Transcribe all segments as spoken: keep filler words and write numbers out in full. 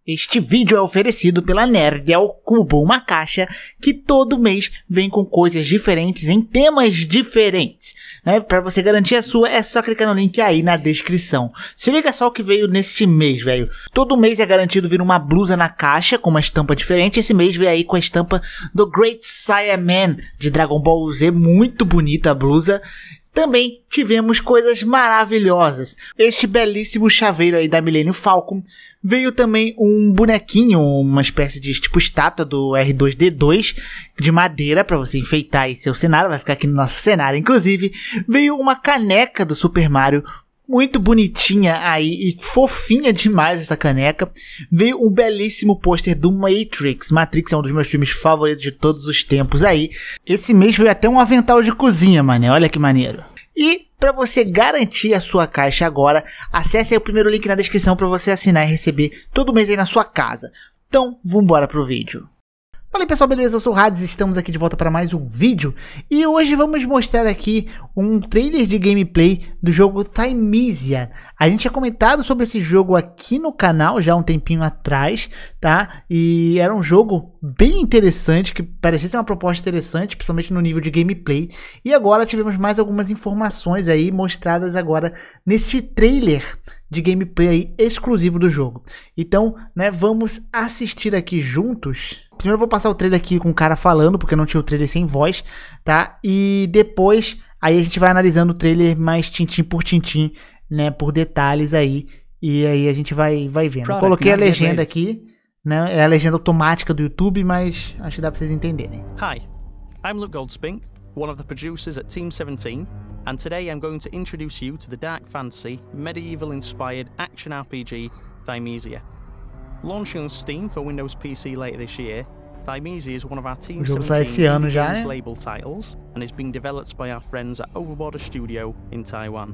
Este vídeo é oferecido pela Nerdel Cubo, uma caixa que todo mês vem com coisas diferentes em temas diferentes, né? Para você garantir a sua, é só clicar no link aí na descrição. Se liga só o que veio nesse mês, velho. Todo mês é garantido vir uma blusa na caixa com uma estampa diferente. Esse mês veio aí com a estampa do Great Saiyaman de Dragon Ball Z, muito bonita a blusa. Também tivemos coisas maravilhosas. Este belíssimo chaveiro aí da Millennium Falcon. Veio também um bonequinho, uma espécie de tipo estátua do R dois D dois de madeira para você enfeitar aí seu cenário. Vai ficar aqui no nosso cenário, inclusive. Veio uma caneca do Super Mario, muito bonitinha aí e fofinha demais essa caneca. Veio um belíssimo pôster do Matrix. Matrix é um dos meus filmes favoritos de todos os tempos aí. Esse mês veio até um avental de cozinha, mané. Olha que maneiro. E para você garantir a sua caixa agora, acesse aí o primeiro link na descrição para você assinar e receber todo mês aí na sua casa. Então, vambora pro vídeo. Fala aí pessoal, beleza? Eu sou o Hades, estamos aqui de volta para mais um vídeo. E hoje vamos mostrar aqui um trailer de gameplay do jogo Thymesia. A gente tinha comentado sobre esse jogo aqui no canal já há um tempinho atrás, tá? E era um jogo bem interessante, que parecia ser uma proposta interessante, principalmente no nível de gameplay. E agora tivemos mais algumas informações aí mostradas agora nesse trailer de gameplay aí exclusivo do jogo. Então, né, vamos assistir aqui juntos. Primeiro eu vou passar o trailer aqui com o cara falando, porque eu não tinha o trailer sem voz, tá? E depois, aí a gente vai analisando o trailer mais tintim por tintim, né, por detalhes aí. E aí a gente vai, vai vendo. Eu coloquei a legenda aqui, né? É a legenda automática do YouTube, mas acho que dá pra vocês entenderem. Hi, I'm Luke Goldspink, one of the producers at Team seventeen, and today I'm going to introduce you to the dark fantasy, medieval-inspired action R P G, Thymesia. Launching on Steam for Windows P C later this year, Thymesia is one of our Team seventeen já, né? label titles and is being developed by our friends at Overboard Studio in Taiwan.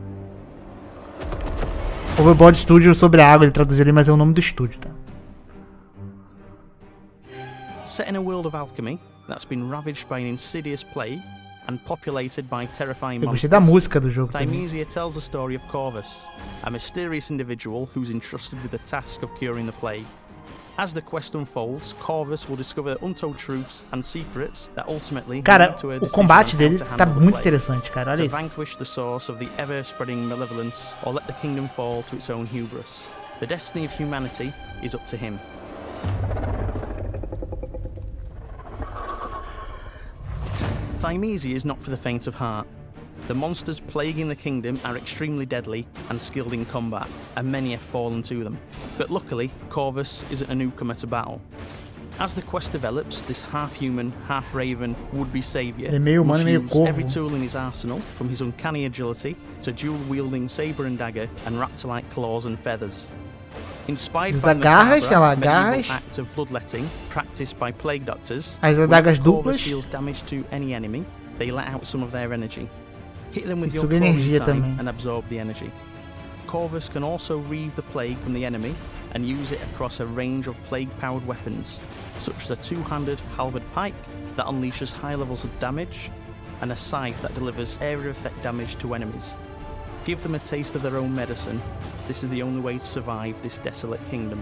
Overboard Studio sobre a água, ele traduziu ali, mas é o nome do estúdio, tá? Set in a world of alchemy that's been ravaged by an insidious plague and populated by terrifying Eu gostei monsters, da música do jogo Thymesia tells the story of Corvus, a mysterious individual who's entrusted with the task of curing the plague. As the quest unfolds, Corvus will discover untold truths and secrets that ultimately Cara, lead to a o decision combate on dele how to tá handle the muito plague, interessante, cara. Olha to isso. vanquish the source of the ever-spreading malevolence or let the kingdom fall to its own hubris. The destiny of humanity is up to him. Thymesia is not for the faint of heart. The monsters plaguing the kingdom are extremely deadly and skilled in combat, and many have fallen to them. But luckily, Corvus isn't a newcomer to battle. As the quest develops, this half-human, half-raven would-be saviour é meio humano, must meio use corvo. every tool in his arsenal, from his uncanny agility to dual-wielding sabre and dagger and raptor-like claws and feathers. Inspired Os by agarras, macabre, ela medieval agarras. acts of bloodletting practiced by plague doctors, As adagas when duplas. Corvus deals damage to any enemy, they let out some of their energy. Hit them with E your suga claws energia in time também. and absorb the energy. Corvus can also reave the plague from the enemy and use it across a range of plague-powered weapons, such as a two-handed halberd pike that unleashes high levels of damage, and a scythe that delivers area effect damage to enemies. Give them a taste of their own medicine. This is the only way to survive this desolate kingdom.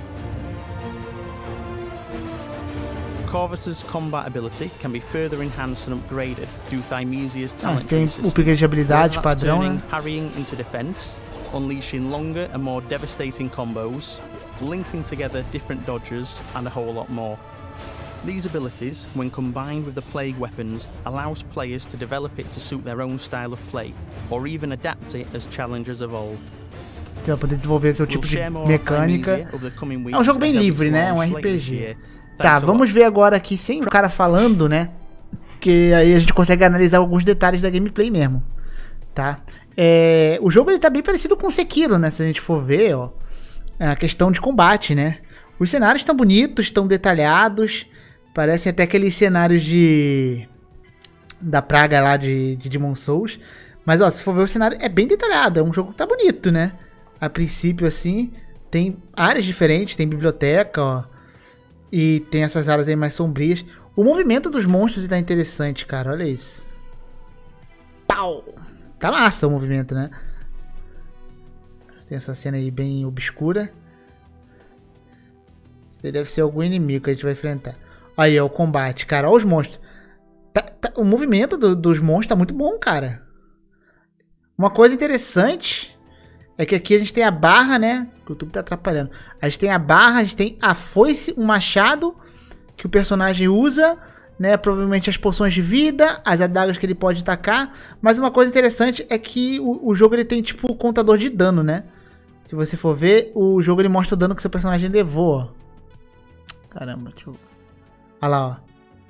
Corvus's combat ability can be further enhanced and upgraded through Thymesia's Ah, talent você tem tree system. upgrade de habilidade Whether that's padrão, turning né? parrying into defense, unleashing longer and more devastating combos, linking together different dodges, and a whole lot more. These abilities, when combined with the plague weapons, allows players to develop it to suit their own style of play, or even adapt it as challenges evolve. Você vai poder desenvolver seu tipo We'll de share more mecânica. of the coming É um jogo bem weeks as livre, né? É um launch later R P this G. year. Tá, Thanks a vamos lot. ver agora aqui sem o cara falando, né? Que aí a gente consegue analisar alguns detalhes da gameplay mesmo, tá? É, o jogo ele tá bem parecido com o Sekiro, né? Se a gente for ver, ó, a questão de combate, né? Os cenários estão bonitos, estão detalhados, parecem até aqueles cenários de da praga lá de, de Demon Souls. Mas ó, se for ver o cenário é bem detalhado, é um jogo que tá bonito, né? A princípio assim, tem áreas diferentes, tem biblioteca, ó. E tem essas áreas aí mais sombrias. O movimento dos monstros tá interessante, cara. Olha isso. Pau! Tá massa o movimento, né? Tem essa cena aí bem obscura. Esse deve ser algum inimigo que a gente vai enfrentar. Aí, ó, o combate, cara. Olha os monstros. Tá, tá, o movimento do, dos monstros tá muito bom, cara. Uma coisa interessante é que aqui a gente tem a barra, né? O YouTube tá atrapalhando. A gente tem a barra, a gente tem a foice, um machado que o personagem usa, né? Provavelmente as poções de vida, as adagas que ele pode atacar. Mas uma coisa interessante é que o, o jogo ele tem tipo o contador de dano, né? Se você for ver, o jogo ele mostra o dano que seu personagem levou, ó. Caramba, deixa eu... Olha lá, ó.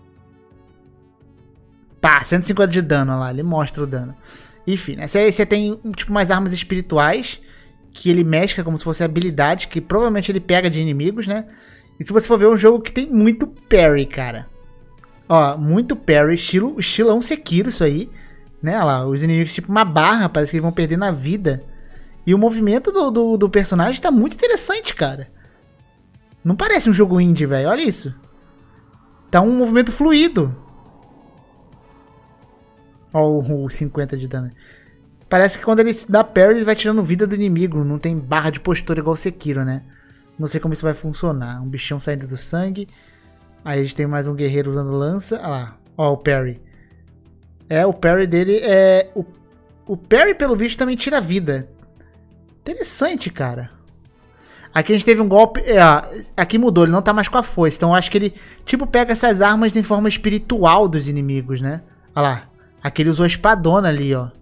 Pá, cento e cinquenta de dano, olha lá, ele mostra o dano. Enfim, né? Você, você tem tipo mais armas espirituais que ele mescla como se fosse habilidades que provavelmente ele pega de inimigos, né? E se você for ver, é um jogo que tem muito parry, cara. Ó, muito parry, estilo, estilão Sekiro isso aí, né? Olha lá, os inimigos tipo uma barra, parece que eles vão perder na vida. E o movimento do, do, do personagem tá muito interessante, cara. Não parece um jogo indie, velho, olha isso. Tá um movimento fluido. Ó, o cinquenta de dano. Parece que quando ele dá parry, ele vai tirando vida do inimigo. Não tem barra de postura igual o Sekiro, né? Não sei como isso vai funcionar. Um bichão saindo do sangue. Aí a gente tem mais um guerreiro usando lança. Olha lá. Ó, o parry. É, o parry dele é... O, o parry, pelo visto, também tira vida. Interessante, cara. Aqui a gente teve um golpe... É, aqui mudou, ele não tá mais com a foice. Então eu acho que ele, tipo, pega essas armas de forma espiritual dos inimigos, né? Olha lá. Aqui ele usou a espadona ali, ó.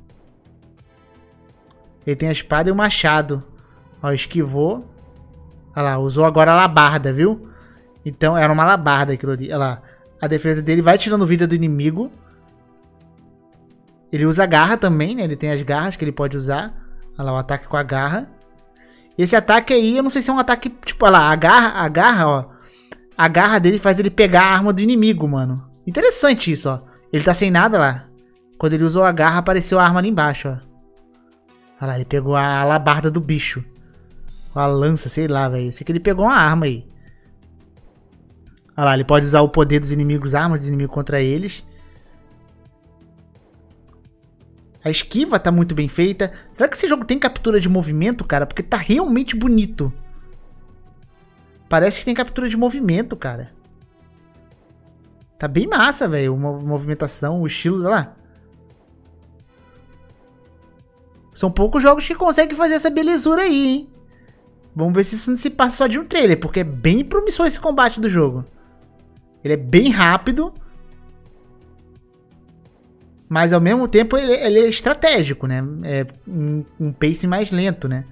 Ele tem a espada e o machado. Ó, esquivou. Olha lá, usou agora a alabarda, viu? Então, era uma alabarda aquilo ali. Olha lá. A defesa dele vai tirando vida do inimigo. Ele usa a garra também, né? Ele tem as garras que ele pode usar. Olha lá, o ataque com a garra. Esse ataque aí, eu não sei se é um ataque... Tipo, olha lá, a garra, a garra, ó. A garra dele faz ele pegar a arma do inimigo, mano. Interessante isso, ó. Ele tá sem nada lá. Quando ele usou a garra, apareceu a arma ali embaixo, ó. Olha lá, ele pegou a alabarda do bicho. A lança, sei lá, velho. Eu sei que ele pegou uma arma aí. Olha lá, ele pode usar o poder dos inimigos, armas dos inimigos contra eles. A esquiva tá muito bem feita. Será que esse jogo tem captura de movimento, cara? Porque tá realmente bonito. Parece que tem captura de movimento, cara. Tá bem massa, velho. Uma movimentação, o estilo, olha lá. São poucos jogos que conseguem fazer essa belezura aí, hein? Vamos ver se isso não se passa só de um trailer, porque é bem promissor esse combate do jogo. Ele é bem rápido. Mas ao mesmo tempo ele, ele é estratégico, né? É um, um pace mais lento, né?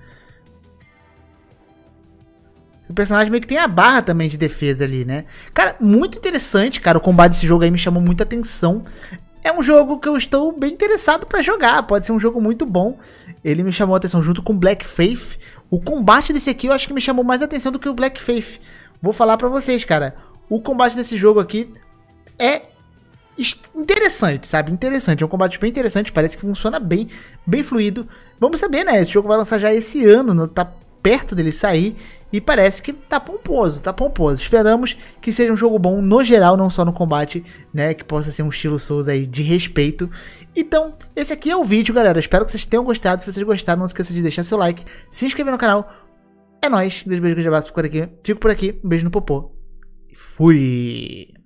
O personagem meio que tem a barra também de defesa ali, né? Cara, muito interessante, cara. O combate desse jogo aí me chamou muita atenção. É um jogo que eu estou bem interessado pra jogar. Pode ser um jogo muito bom. Ele me chamou a atenção junto com Black Faith. O combate desse aqui eu acho que me chamou mais atenção do que o Black Faith. Vou falar pra vocês, cara. O combate desse jogo aqui é interessante, sabe? Interessante. É um combate bem interessante. Parece que funciona bem, bem fluido. Vamos saber, né? Esse jogo vai lançar já esse ano. Tá perto dele sair. E parece que tá pomposo, tá pomposo. Esperamos que seja um jogo bom no geral, não só no combate, né? Que possa ser um estilo Souls aí de respeito. Então, esse aqui é o vídeo, galera. Espero que vocês tenham gostado. Se vocês gostaram, não esqueça de deixar seu like, se inscrever no canal. É nóis. Beijo, beijo, beijo, abraço. Fico por aqui. Fico por aqui. Um beijo no popô. E fui!